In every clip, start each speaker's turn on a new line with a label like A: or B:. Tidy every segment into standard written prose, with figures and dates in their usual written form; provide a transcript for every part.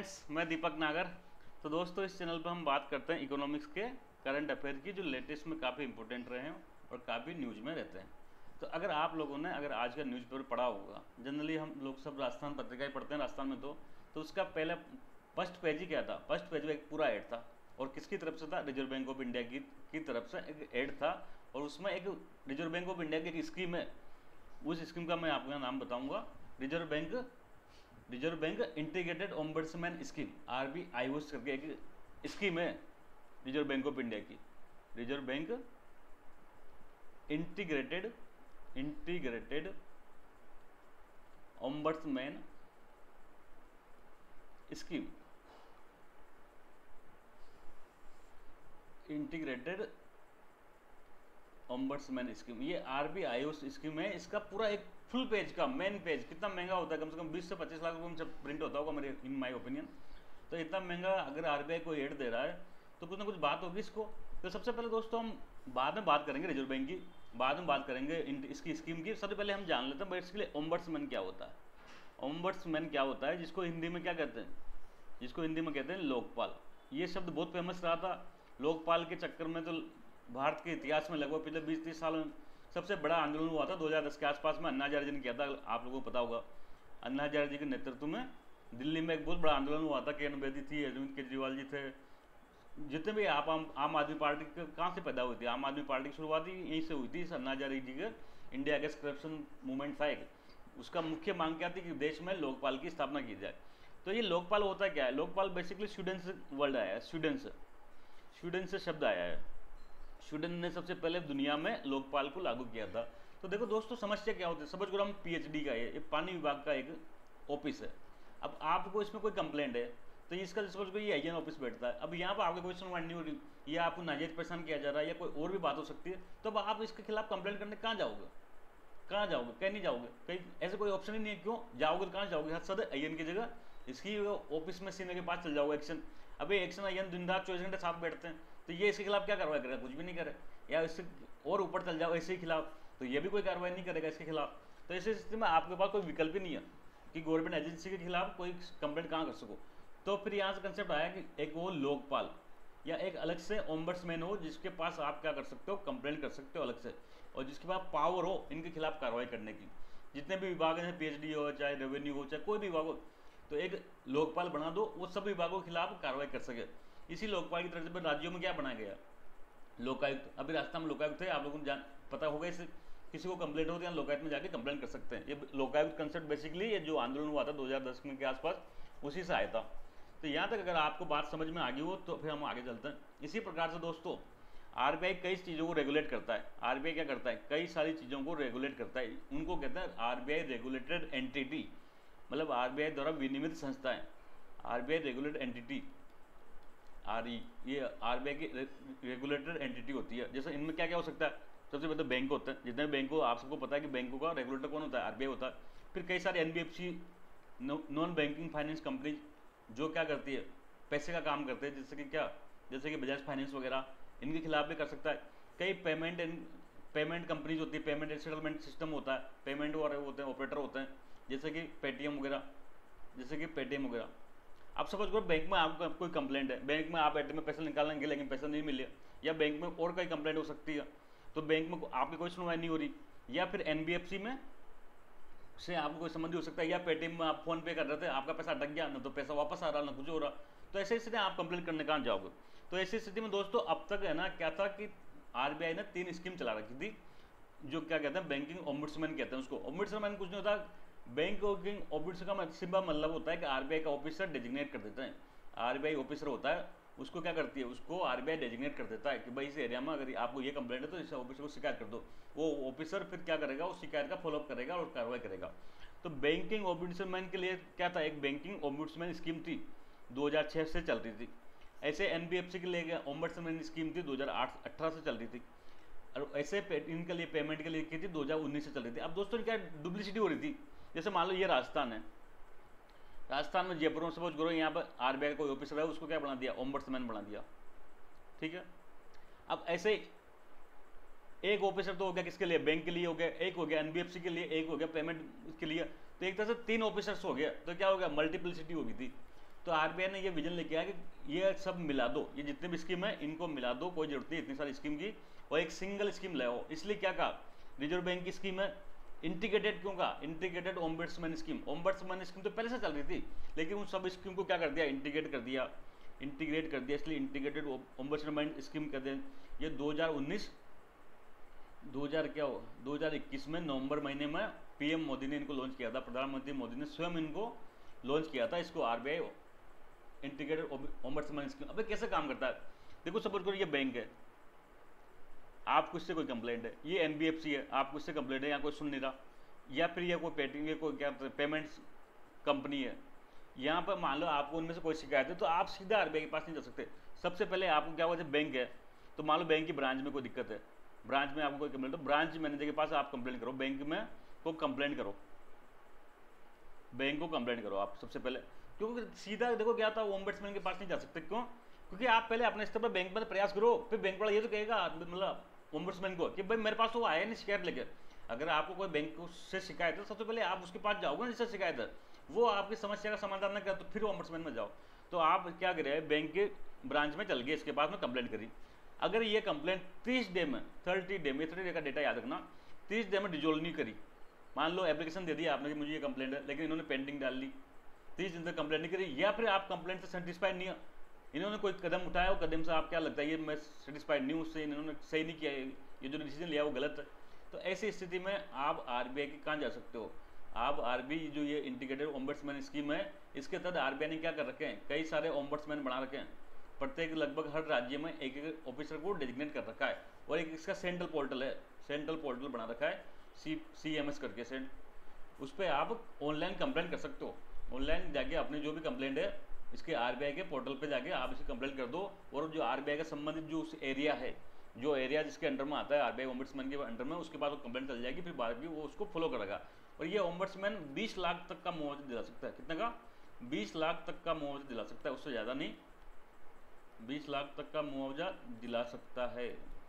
A: Friends, मैं दीपक नागर। तो दोस्तों, इस चैनल पर हम बात करते हैं इकोनॉमिक्स के करंट अफेयर की, जो लेटेस्ट में काफ़ी इंपॉर्टेंट रहे हैं और काफ़ी न्यूज़ में रहते हैं। तो अगर आप लोगों ने आज का न्यूज़पेपर पढ़ा होगा, जनरली हम लोग सब राजस्थान पत्रिका ही पढ़ते हैं राजस्थान में, तो उसका पहले फर्स्ट पेज ही क्या था? फर्स्ट पेज में एक पूरा ऐड था, और किसकी तरफ से था? रिजर्व बैंक ऑफ इंडिया की तरफ से एक ऐड था, और उसमें एक रिजर्व बैंक ऑफ इंडिया की एक स्कीम है। उस स्कीम का मैं आपका नाम बताऊंगा, Reserve Bank Integrated Ombudsman Scheme, RBIOS करके एक स्कीम है रिजर्व बैंक ऑफ इंडिया की। Reserve Bank Integrated Ombudsman Scheme, Integrated Ombudsman Scheme, ये RBIOS स्कीम है। इसका पूरा एक फुल पेज का मेन पेज कितना महंगा होता है? कम से कम 20 से 25 लाख रुपये में जब प्रिंट होता होगा मेरे, इन माय ओपिनियन। तो इतना महंगा अगर RBI को एड दे रहा है तो कुछ ना कुछ बात होगी इसको। तो सबसे पहले दोस्तों, हम बाद में बात करेंगे रिजर्व बैंक की, बाद में बात करेंगे इसकी स्कीम की। सबसे पहले हम जान लेते हैं बेसिकली ओम्बड्समैन क्या होता है। ओम्बड्समैन क्या होता है, जिसको हिंदी में क्या कहते हैं? जिसको हिंदी में कहते हैं लोकपाल। ये शब्द बहुत फेमस रहा था। लोकपाल के चक्कर में तो भारत के इतिहास में लगभग पिछले 20-30 साल में सबसे बड़ा आंदोलन हुआ था 2010 के आसपास में। अन्ना हजारे जी ने किया था, आप लोगों को पता होगा। अन्ना हजारे जी के नेतृत्व में दिल्ली में एक बहुत बड़ा आंदोलन हुआ था। किरण बेदी थी, अरविंद केजरीवाल जी थे, जितने भी आम आदमी पार्टी कहाँ से पैदा हुई थी? आम आदमी पार्टी की शुरुआत ही यहीं से हुई थी। अन्ना हजारे जी के इंडिया अगेंस्ट करप्शन मूवमेंट था एक, उसका मुख्य मांग क्या थी कि देश में लोकपाल की स्थापना की जाए। तो ये लोकपाल होता क्या है? लोकपाल बेसिकली स्वीडन से वर्ड आया है, स्वीडन से शब्द आया है। स्वीडन ने सबसे पहले दुनिया में लोकपाल को लागू किया था। तो देखो दोस्तों, समस्या क्या होती है? समझ करो हम PhD का है, ये पानी विभाग का एक ऑफिस है। अब आपको इसमें कोई कंप्लेंट है तो इसका समझ को ये IN ऑफिस बैठता है। अब यहाँ पर आपके क्वेश्चन वन नहीं हो रही, या आपको नाजायज परेशान किया जा रहा है, या कोई और भी बात हो सकती है, तो अब आप इसके खिलाफ कंप्लेंट करने कहाँ जाओगे? कहीं नहीं जाओगे, कहीं ऐसे कोई ऑप्शन ही नहीं है। क्यों जाओगे? कहाँ जाओगे? हद सद IN की जगह इसकी ऑफिस में सीने के पास चल जाओगे एक्शन। अभी एक्शन IN दिन रात 24 घंटे साथ बैठते हैं, तो ये इसके खिलाफ क्या कार्रवाई करेगा? कुछ भी नहीं करे। या इससे और ऊपर चल जाओ ऐसे ही खिलाफ, तो ये भी कोई कार्रवाई नहीं करेगा इसके खिलाफ। तो ऐसी स्थिति में आपके पास कोई विकल्प ही नहीं है कि गवर्नमेंट एजेंसी के खिलाफ कोई कंप्लेंट कहाँ कर सको। तो फिर यहाँ से कंसेप्ट आया कि एक वो लोकपाल या एक अलग से ओम्बड्समैन हो, जिसके पास आप क्या कर सकते हो? कंप्लेंट कर सकते हो अलग से, और जिसके पास पावर हो इनके खिलाफ कार्रवाई करने की। जितने भी विभाग हैं, PhD हो, चाहे रेवेन्यू हो, चाहे कोई भी विभाग हो, तो एक लोकपाल बना दो, वो सब विभागों के खिलाफ कार्रवाई कर सके। इसी लोकपाल की तरफ से राज्यों में क्या बनाया गया? लोकायुक्त। अभी राजस्थान में लोकायुक्त है, आप लोगों को पता होगा। इससे किसी को कंप्लेंट होती है, लोकायुक्त में जाके कंप्लेंट कर सकते हैं। ये लोकायुक्त कंसेप्ट बेसिकली ये जो आंदोलन हुआ था 2010 के आसपास, उसी से आया था। तो यहाँ तक अगर आपको बात समझ में आ गई हो तो फिर हम आगे चलते हैं। इसी प्रकार से दोस्तों, RBI कई चीज़ों को रेगुलेट करता है। RBI क्या करता है? कई सारी चीज़ों को रेगुलेट करता है। उनको कहते हैं RBI रेगुलेटेड एंटिटी, मतलब RBI द्वारा विनियमित संस्थाएं। RBI रेगुलेटेड एंटिटी, RE, ये RBI की रेगुलेटेड एंटिटी होती है। जैसे इनमें क्या क्या हो सकता है? सबसे पहले तो बैंक होते हैं। जितने बैंक हो, आप सबको पता है कि बैंकों का रेगुलेटर कौन होता है? RBI होता है। फिर कई सारे NBFC, non banking finance company, जो क्या करती है? पैसे का काम करते हैं, जैसे कि बजाज फाइनेंस वगैरह, इनके खिलाफ भी कर सकता है। कई पेमेंट कंपनीज होती है, पेमेंट एंड सेटलमेंट सिस्टम होता है, पेमेंट वाले होते हैं, ऑपरेटर होते हैं, जैसे कि पेटीएम वगैरह। आप सपोज करो बैंक में आपको कोई कंप्लेंट है, बैंक में आप ATM में पैसे निकालने गए लेकिन पैसा नहीं मिले, या बैंक में और कोई कंप्लेंट हो सकती है, तो बैंक में आपकी कोई सुनवाई नहीं हो रही, या फिर NBFC में से आपको कोई संबंधी हो सकता है, या पेटीएम में आप फोन पे कर रहे थे, आपका पैसा अटक गया, ना तो पैसा वापस आ रहा, ना कुछ हो रहा। तो ऐसी स्थिति में आप कंप्लेंट करने कहाँ जाओगे? तो ऐसी स्थिति में दोस्तों, अब तक है ना क्या था कि RBI ने 3 स्कीम चला रखी थी, जो क्या कहते हैं? बैंकिंग ओम्बड्समैन कहते हैं उसको। ओम्बड्समैन कुछ नहीं होता, बैंकिंग ओम्बड्समैन का सिंपल मतलब होता है कि RBI का ऑफिसर डेजिग्नेट कर देते हैं। RBI ऑफिसर होता है, उसको क्या करती है? उसको RBI डेजिग्नेट कर देता है कि भाई इस एरिया में अगर आपको ये कंप्लेंट है तो इस ऑफिसर को शिकायत कर दो। वो ऑफिसर फिर क्या करेगा? उस शिकायत का फॉलोअप करेगा और कार्रवाई करेगा। तो बैंकिंग ओम्बड्समैन के लिए क्या था? एक बैंकिंग ओम्बड्समैन स्कीम थी, 2006 से चल रही थी। ऐसे NBFC के लिए ओम्बड्समैन स्कीम थी, 2018 से चल रही थी। और ऐसे इनके लिए पेमेंट के लिए की थी, 2019 से चल रही थी। अब दोस्तों क्या डुप्लिसिटी हो रही थी? जैसे मान लो ये राजस्थान है, राजस्थान में जयपुर में सपोज करो, यहाँ पर RBI का कोई ऑफिसर है, उसको क्या बना दिया? ओम्बड्समैन बना दिया, ठीक है। अब ऐसे एक ऑफिसर तो हो गया किसके लिए? बैंक के लिए हो गया, एक हो गया NBFC के लिए, एक हो गया पेमेंट के लिए। तो एक तरह से 3 ऑफिसर्स हो गया। तो क्या हो गया? मल्टीप्लिसिटी हो गई थी। तो आरबीआई ने ये विजन लेके आया कि ये सब मिला दो, ये जितने भी स्कीम है इनको मिला दो, कोई जरूरत नहीं इतनी सारी स्कीम की, और एक सिंगल स्कीम लाओ। इसलिए क्या कहा, रिजर्व बैंक की स्कीम है इंटीग्रेटेड, क्यों कहा Integrated Ombudsman Scheme. Ombudsman Scheme तो पहले से चल रही थी, लेकिन उन सब स्कीम को क्या कर दिया, इंटीग्रेट कर दिया, इसलिए इंटीग्रेटेड ओम्बड्समैन स्कीम कर दें। ये 2021 में नवंबर महीने में पीएम मोदी ने इनको लॉन्च किया था, प्रधानमंत्री मोदी ने स्वयं इनको लॉन्च किया था, इसको आरबीआई इंटीग्रेटेड ओम्बड्समैन स्कीम। अबे कैसे काम करता है, देखो सपोज करो ये बैंक है, आपको इससे कोई कंप्लेंट है, ये एनबीएफसी है, आपको इससे कंप्लेंट है, यहाँ कोई सुन नहीं रहा, या फिर ये कोई पेटीएम, ये कोई क्या पेमेंट्स कंपनी है, यहाँ पर मान लो आपको उनमें से कोई शिकायत है, तो आप सीधा आरबीआई के पास नहीं जा सकते। सबसे पहले आपको क्या हुआ, जब बैंक है तो मान लो बैंक की ब्रांच में कोई दिक्कत है, ब्रांच में आपको कोई कंप्लेंट, तो ब्रांच मैनेजर के पास आप कंप्लेंट करो, बैंक में को कंप्लेंट करो, बैंक को कंप्लेंट करो आप सबसे पहले। क्योंकि सीधा देखो क्या था, ओम्बड्समैन के पास नहीं जा सकते, क्यों, क्योंकि आप पहले अपने स्तर पर बैंक में प्रयास करो, फिर बैंक वाला ये तो कहेगा मतलब ओम्बड्समैन को कि भाई मेरे पास तो आया नहीं शिकायत लेके। अगर आपको कोई बैंक से शिकायत है, सबसे पहले आप उसके पास जाओगे ना जिससे शिकायत है, वो आपकी समस्या का समाधान न करे तो फिर ओम्बड्समैन में जाओ। तो आप क्या करें, बैंक के ब्रांच में चल गए, इसके पास में कंप्लेंट करी, अगर ये कंप्लेंट 30 डे में 30 डे का डेटा याद रखना, 30 डे में डिजोल्व नहीं करी, मान लो एप्लीकेशन दे दिया आपने कि मुझे ये कंप्लेंट है, लेकिन इन्होंने पेंडिंग डाल ली, 30 दिन तक कंप्लेंट नहीं करी, या फिर आप कंप्लेंट से सेटिस्फाइड नहीं है, इन्होंने कोई कदम उठाया, वो कदम से आप क्या लगता है ये मैं सेटिस्फाइड नहीं हूँ, उससे इन्होंने सही नहीं किया, ये जो डिसीजन लिया वो गलत है, तो ऐसी स्थिति में आप आरबीआई के कहाँ जा सकते हो, आप आरबीआई जो ये इंटीग्रेटेड ओम्बड्समैन स्कीम है, इसके तहत आरबीआई ने क्या कर रखे हैं, कई सारे ओम्बड्समैन बना रखे हैं, प्रत्येक लगभग हर राज्य में एक एक ऑफिसर को डेजिग्नेट कर रखा है, और एक इसका सेंट्रल पोर्टल है, सेंट्रल पोर्टल बना रखा है CMS करके सेंट, उस पर आप ऑनलाइन कंप्लेंट कर सकते हो, ऑनलाइन जाके अपनी जो भी कंप्लेंट है इसके आरबीआई के पोर्टल पे जाके आप इसकी कंप्लेंट कर दो, और जो आरबीआई का संबंधित जो उस एरिया है, जो एरिया जिसके अंडर में आता है आरबीआई ओम्बड्समैन के अंडर में, उसके बाद वो कंप्लेंट चल जाएगी, फिर बाद में वो उसको फॉलो करेगा। और ये ओम्बड्समैन 20 लाख तक का मुआवजा दिला सकता है, कितने का, 20 लाख तक का मुआवजा दिला सकता है, उससे ज़्यादा नहीं, 20 लाख तक का मुआवजा दिला सकता है,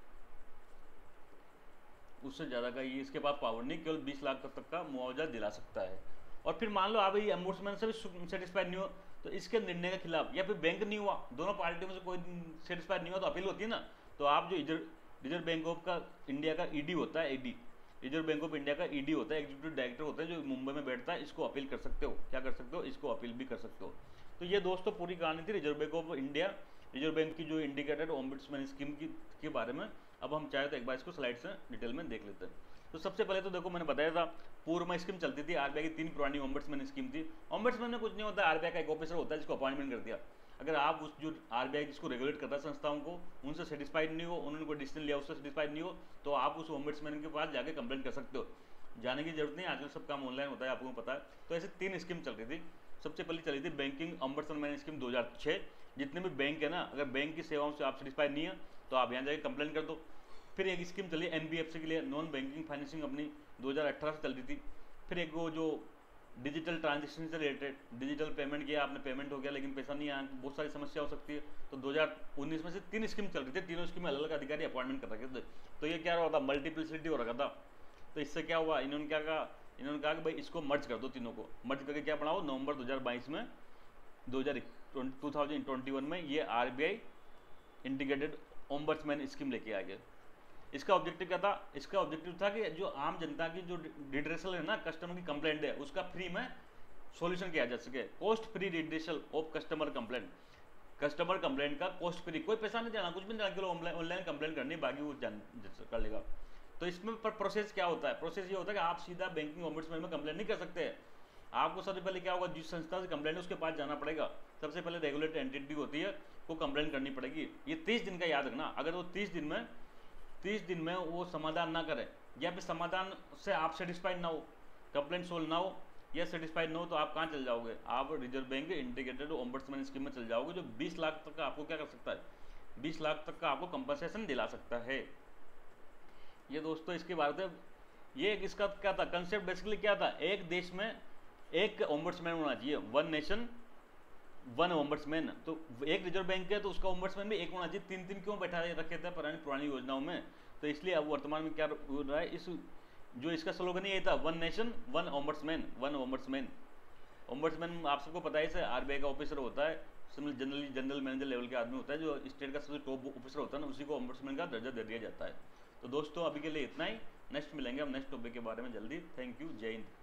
A: उससे ज़्यादा का ये इसके पास पावर नहीं, केवल 20 लाख तक का मुआवजा दिला सकता है। और फिर मान लो आप ये ओम्बड्समैन से भी सेटिस्फाइड नहीं हो, तो इसके निर्णय के खिलाफ, या फिर बैंक नहीं हुआ, दोनों पार्टियों में से कोई सेटिस्फाइड नहीं हुआ, तो अपील होती है ना, तो आप जो रिजर्व बैंक ऑफ का इंडिया का ईडी होता है, ED Reserve Bank of India का ईडी होता है, एग्जीक्यूटिव डायरेक्टर होता है जो मुंबई में बैठता है, इसको अपील कर सकते हो, क्या कर सकते हो, इसको अपील भी कर सकते हो। तो ये दोस्तों पूरी कहानी थी Reserve Bank of India, Reserve Bank की जो इंडिकेटेड ओम्बड्समैन स्कीम के बारे में। अब हम चाहे तो एक बार इसको स्लाइड से डिटेल में देख लेते हैं। तो सबसे पहले तो देखो मैंने बताया था, पूर्व में स्कीम चलती थी, आरबीआई की 3 पुरानी ओम्बड्समैन स्कीम थी। ओम्बड्समैन में कुछ नहीं होता, आरबीआई का एक ऑफिसर होता है जिसको अपॉइंटमेंट कर दिया। अगर आप उस जो आरबीआई जिसको रेगुलेट करता है संस्थाओं को, उनसे सेटिस्फाइड नहीं हो, उन्होंने कोई डिसीजन लिया उससे सेटिस्फाइड नहीं हो, तो आप उस ओम्बड्समैन के पास जाके कंप्लेंट कर सकते हो, जाने की जरूरत नहीं, आजकल सब काम ऑनलाइन होता है, आपको पता है। तो ऐसे 3 स्कीम चल रही थी। सबसे पहले चली थी बैंकिंग ओम्बड्समैन स्कीम 2006, जितने भी बैंक है ना, अगर बैंक की सेवाओं से आप सेटिस्फाइड नहीं है तो आप यहाँ जाके कंप्लेंट कर दो। फिर एक स्कीम चली एनबीएफसी के लिए, नॉन बैंकिंग फाइनेंसिंग कंपनी, 2018 से चल रही थी। फिर एक वो जो डिजिटल ट्रांजेक्शन से रिलेटेड, डिजिटल पेमेंट किया आपने, पेमेंट हो गया लेकिन पैसा नहीं आया, बहुत सारी समस्या हो सकती है, तो 2019 में से 3 स्कीम चल रही थी, तीनों स्कीम में अलग अलग अधिकारी अपॉइंटमेंट कर रखे थे। तो ये क्या रहा था, मल्टीप्लिसिटी हो रखा था। तो इससे क्या हुआ, इन्होंने क्या कहा, इन्होंने कहा कि भाई इसको मर्ज कर दो, तीनों को मर्ज करके क्या बनाओ, नवंबर 2022 में 2021 में ये आरबीआई इंटीग्रेटेड ओम्बड्समैन स्कीम लेके आ गया। इसका ऑब्जेक्टिव क्या था, इसका ऑब्जेक्टिव था कि जो आम जनता की जो रिड्रेसल है ना, कस्टमर की कंप्लेंट है, उसका फ्री में सॉल्यूशन किया जा सके, cost free redressal of customer complaint. Customer complaint का कॉस्ट फ्री, कोई पैसा नहीं देना, कुछ भी नहीं देना, केवल ऑनलाइन कंप्लेंट करनी, बाकी वो कर लेगा। तो इसमें प्रोसेस क्या होता है, प्रोसेस ये होता है कि आप सीधा बैंकिंग ओम्बड्समैन में कंप्लेंट नहीं कर सकते। आपको सबसे पहले क्या होगा, जिस संस्था से कंप्लेंट है उसके पास जाना पड़ेगा, सबसे पहले रेगुलेटेड एंटिटी होती है वो कंप्लेंट करनी पड़ेगी। ये 30 दिन का याद रखना, अगर वो 30 दिन में वो समाधान ना करे, या फिर समाधान से आप सेटिस्फाइड ना हो, कंप्लेंट सोल्व ना हो या सेटिस्फाइड ना हो, तो आप कहाँ चल जाओगे, आप Reserve Bank Integrated Ombudsman Scheme में चल जाओगे, जो 20 लाख तक का आपको क्या कर सकता है, 20 लाख तक का आपको कंपनसेशन दिला सकता है। ये दोस्तों इसके बारे में ये इसका क्या था, कंसेप्ट बेसिकली क्या था, एक देश में एक ओम्बड्समैन होना चाहिए, 1 नेशन 1 ओम्बड्समैन। तो एक रिजर्व बैंक है तो उसका ओम्बड्समैन भी एक होना चाहिए, 3 क्यों बैठा रखे थे पुरानी योजनाओं में। तो इसलिए अब वर्तमान में क्या हो रहा है, इस जो इसका स्लोगन ये था, 1 नेशन 1 ओम्बड्समैन, 1 ओम्बड्समैन। ओम्बड्समैन आप सबको पता है से आरबीआई का ऑफिसर होता है, जनरली जनरल मैनेजर लेवल के आदमी होता है, जो स्टेट का सबसे टॉप ऑफिसर होता है ना, उसी को ओम्बड्समैन का दर्जा दे दिया जाता है। तो दोस्तों अभी के लिए इतना ही, नेक्स्ट मिलेंगे हम नेक्स्ट टॉपिक के बारे में जल्दी। थैंक यू, जय हिंद।